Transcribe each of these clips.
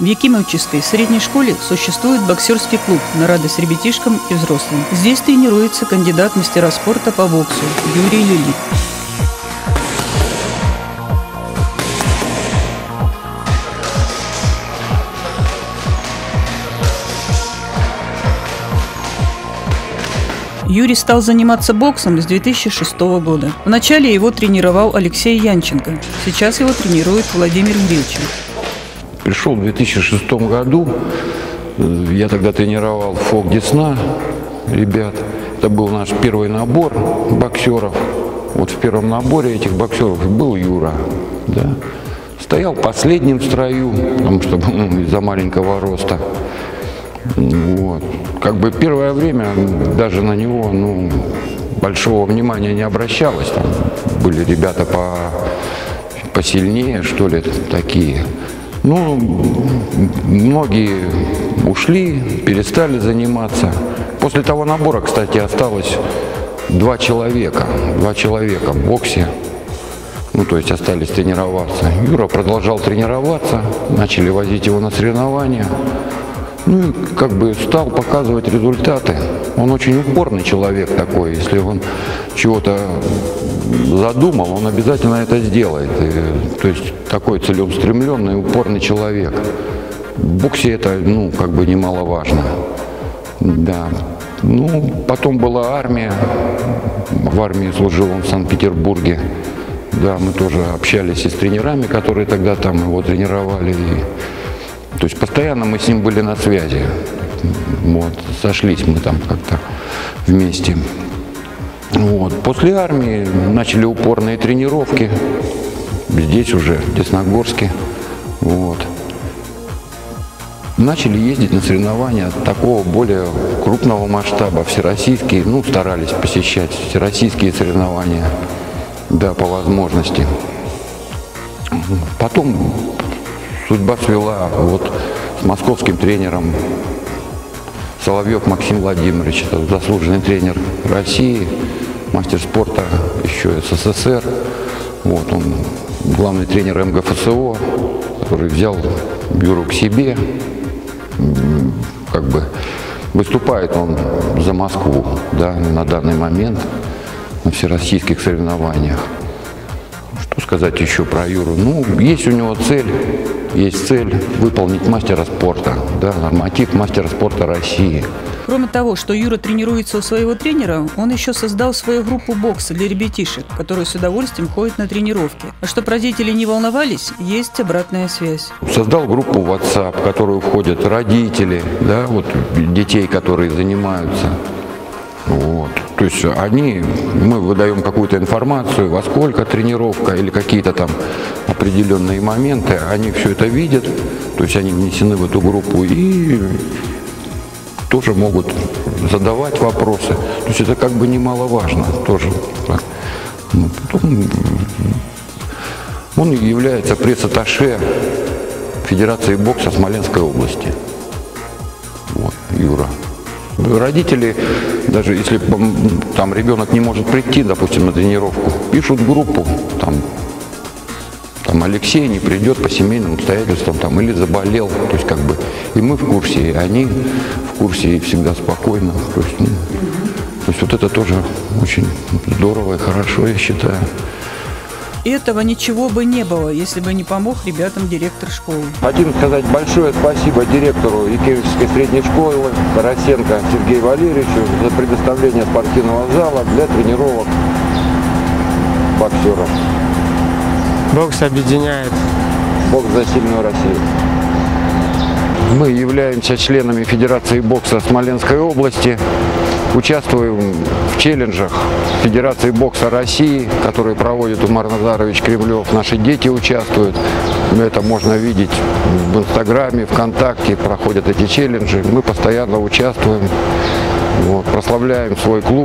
В Якимовческой средней школе существует боксерский клуб на радость ребятишкам и взрослым. Здесь тренируется кандидат в мастера спорта по боксу Юрий Лилит. Юрий стал заниматься боксом с 2006 года. Вначале его тренировал Алексей Янченко. Сейчас его тренирует Владимир Грильчин. Пришел в 2006 году. Я тогда тренировал ФОК Десна ребят. Это был наш первый набор боксеров. Вот в первом наборе этих боксеров был Юра. Да. Стоял последним в строю, потому что из-за маленького роста. Вот. Как бы первое время даже на него большого внимания не обращалось. Там были ребята посильнее, что ли, такие. Многие ушли, перестали заниматься. После того набора, кстати, осталось два человека в боксе. То есть остались тренироваться. Юра продолжал тренироваться, начали возить его на соревнования. И как бы стал показывать результаты. Он очень упорный человек такой. Если он чего-то задумал, он обязательно это сделает. То есть такой целеустремленный, упорный человек. В боксе это, как бы немаловажно. Да. Потом была армия. В армии служил он в Санкт-Петербурге. Да, мы тоже общались и с тренерами, которые тогда там его тренировали. То есть постоянно мы с ним были на связи. Вот, сошлись мы там как-то вместе. Вот. После армии начали упорные тренировки. Здесь уже, в Десногорске. Вот. Начали ездить на соревнования такого более крупного масштаба, всероссийские. Старались посещать всероссийские соревнования. Да, по возможности. Потом судьба свела с московским тренером. Соловьев Максим Владимирович, это заслуженный тренер России, мастер спорта еще СССР. Он главный тренер МГФСО, который взял Юру к себе. Как бы выступает он за Москву, да, на данный момент на всероссийских соревнованиях. Что сказать еще про Юру? Есть у него цель выполнить мастера спорта, да, норматив мастера спорта России. Кроме того, что Юра тренируется у своего тренера, он еще создал свою группу бокса для ребятишек, которые с удовольствием ходят на тренировки. А чтобы родители не волновались, есть обратная связь. Создал группу WhatsApp, в которую входят родители, да, детей, которые занимаются. То есть мы выдаем какую-то информацию, во сколько тренировка или какие-то там определенные моменты, они все это видят, то есть они внесены в эту группу и тоже могут задавать вопросы. То есть это как бы немаловажно тоже. Он является пресс-атташе Федерации бокса Смоленской области. Юра. Родители, даже если там ребенок не может прийти, допустим, на тренировку, пишут в группу, там Алексей не придет по семейным обстоятельствам или заболел, то есть как бы и мы в курсе, и они в курсе, и всегда спокойно. То есть это тоже очень здорово и хорошо, я считаю. Этого ничего бы не было, если бы не помог ребятам директор школы. Хотим сказать большое спасибо директору Якимовской средней школы Тарасенко Сергею Валерьевичу за предоставление спортивного зала для тренировок боксеров. Бокс объединяет. Бокс за сильную Россию. Мы являемся членами Федерации бокса Смоленской области. Участвуем в челленджах Федерации бокса России, которые проводит Умар Назарович Кремлев. Наши дети участвуют. Это можно видеть в Инстаграме, ВКонтакте. Проходят эти челленджи. Мы постоянно участвуем, прославляем свой клуб.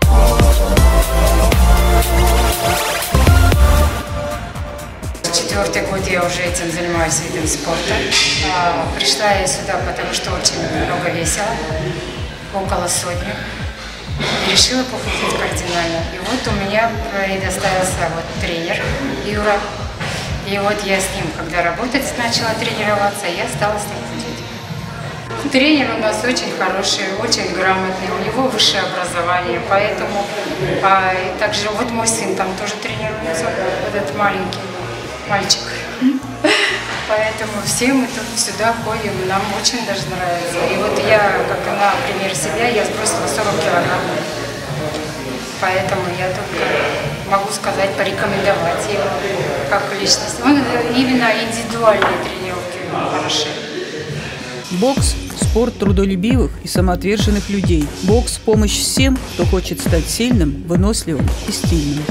Четвертый год я уже этим занимаюсь, видом спорта. Пришла я сюда, потому что очень много весело, около сотни. И решила похудеть кардинально. И у меня предоставился тренер Юра. И вот я с ним, когда работать начала тренироваться, я стала с ним ходить. Тренер у нас очень хороший, очень грамотный, у него высшее образование, поэтому и также вот мой сын там тоже тренируется, вот этот маленький мальчик. Поэтому все мы тут сюда ходим, нам очень даже нравится. И вот я, как например, себя, я сбросила 40 килограмм. Поэтому я только могу сказать, порекомендовать его как личность. Он именно индивидуальные тренировки хороши. Бокс – спорт трудолюбивых и самоотверженных людей. Бокс – помощь всем, кто хочет стать сильным, выносливым и стильным.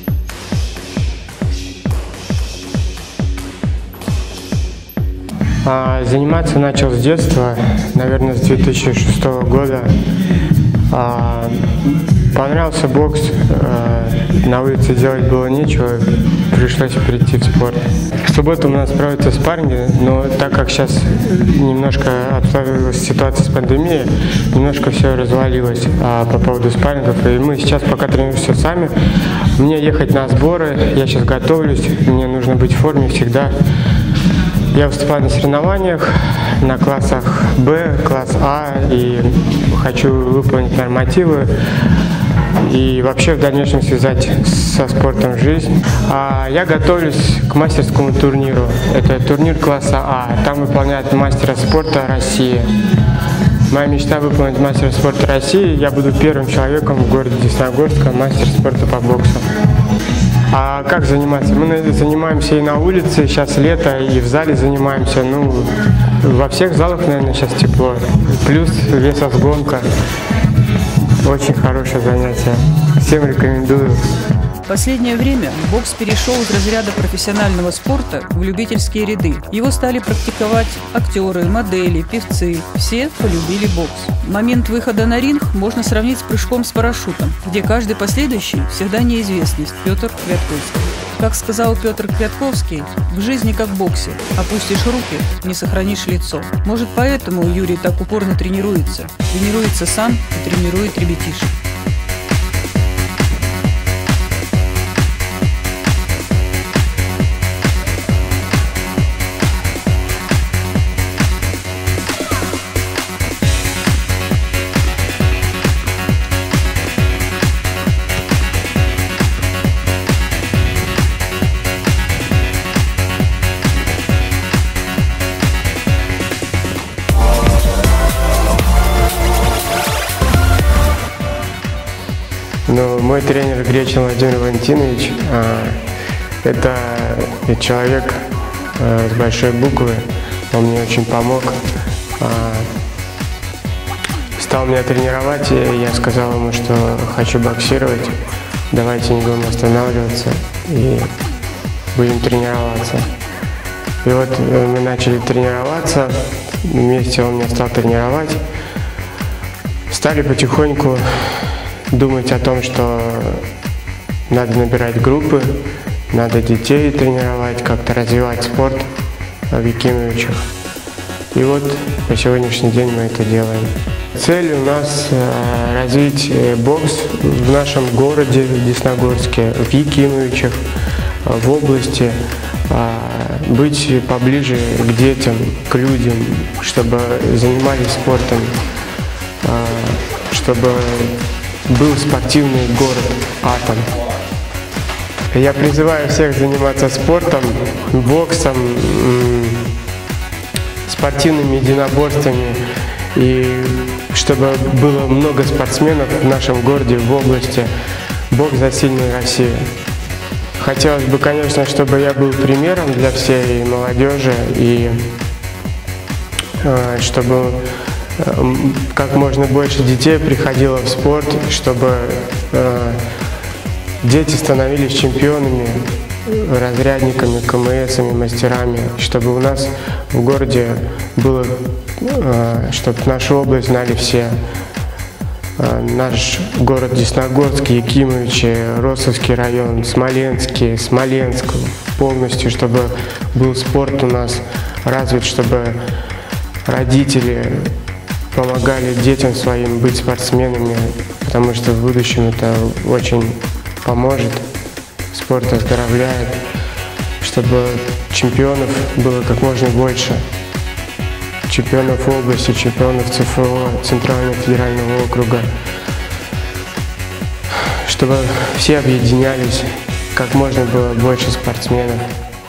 Заниматься начал с детства, наверное, с 2006 года. Понравился бокс, на улице делать было нечего, пришлось перейти в спорт. В субботу у нас проводятся спарринги, но так как сейчас немножко обставилась ситуация с пандемией, немножко все развалилось по поводу спаррингов, и мы сейчас пока тренируемся сами. Мне ехать на сборы, я сейчас готовлюсь, мне нужно быть в форме всегда. Я выступаю на соревнованиях на классах Б, класс А, и хочу выполнить нормативы и вообще в дальнейшем связать со спортом жизнь. Я готовлюсь к мастерскому турниру. Это турнир класса А. Там выполняют мастера спорта России. Моя мечта выполнить мастера спорта России. Я буду первым человеком в городе Десногорска, мастер спорта по боксу. А как заниматься? Мы занимаемся и на улице, сейчас лето, и в зале занимаемся. Ну, во всех залах, наверное, сейчас тепло. Плюс весосгонка. Очень хорошее занятие. Всем рекомендую. В последнее время бокс перешел из разряда профессионального спорта в любительские ряды. Его стали практиковать актеры, модели, певцы. Все полюбили бокс. Момент выхода на ринг можно сравнить с прыжком с парашютом, где каждый последующий всегда неизвестность. Петр Квятковский. Как сказал Петр Квятковский, в жизни как в боксе. Опустишь руки, не сохранишь лицо. Может, поэтому Юрий так упорно тренируется. Тренируется сам и тренирует ребятишек. Ну, мой тренер Гречин Владимир Валентинович, это человек с большой буквы, он мне очень помог, стал меня тренировать, и я сказал ему, что хочу боксировать, давайте не будем останавливаться и будем тренироваться. И вот мы начали тренироваться, вместе он меня стал тренировать, стали потихоньку думать о том, что надо набирать группы, надо детей тренировать, как-то развивать спорт в Якимовичах. И вот по сегодняшний день мы это делаем. Цель у нас развить бокс в нашем городе, в Десногорске, в Якимовичах, в области, быть поближе к детям, к людям, чтобы занимались спортом, чтобы был спортивный город Атом. Я призываю всех заниматься спортом, боксом, спортивными единоборствами, и чтобы было много спортсменов в нашем городе, в области. Бокс за сильную Россию. Хотелось бы, конечно, чтобы я был примером для всей молодежи, и чтобы как можно больше детей приходило в спорт, чтобы дети становились чемпионами, разрядниками, КМСами, мастерами, чтобы у нас в городе было, чтобы нашу область знали все. Наш город Десногорск, Якимовичи, Росовский район, Смоленский, Смоленск полностью, чтобы был спорт у нас развит, чтобы родители помогали детям своим быть спортсменами, потому что в будущем это очень поможет, спорт оздоровляет, чтобы чемпионов было как можно больше. Чемпионов области, чемпионов ЦФО, Центрального федерального округа. Чтобы все объединялись, как можно было больше спортсменов.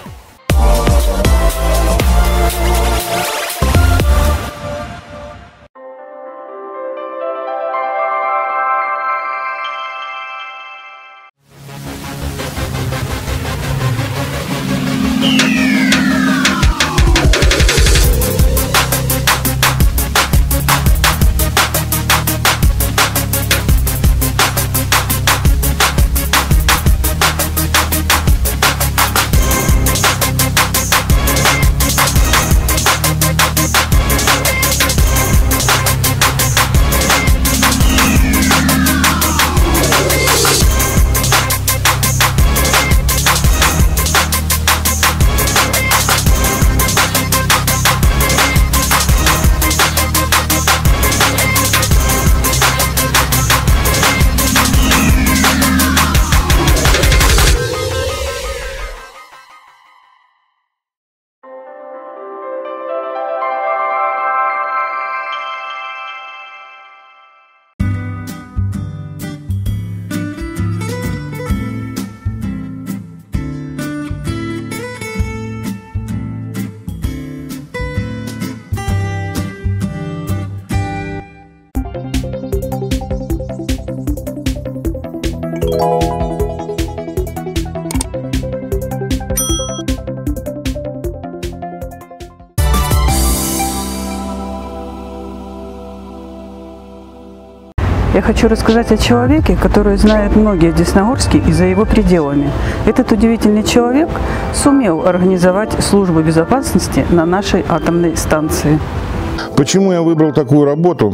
Я хочу рассказать о человеке, который знает многие в Десногорске и за его пределами. Этот удивительный человек сумел организовать службу безопасности на нашей атомной станции. Почему я выбрал такую работу?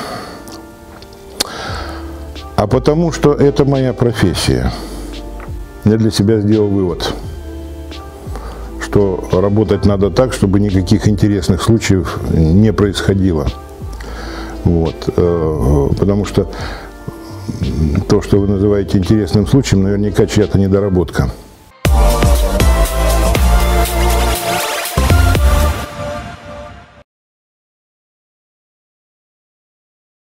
А потому что это моя профессия. Я для себя сделал вывод, что работать надо так, чтобы никаких интересных случаев не происходило. Вот. Потому что то, что вы называете интересным случаем, наверняка чья-то недоработка.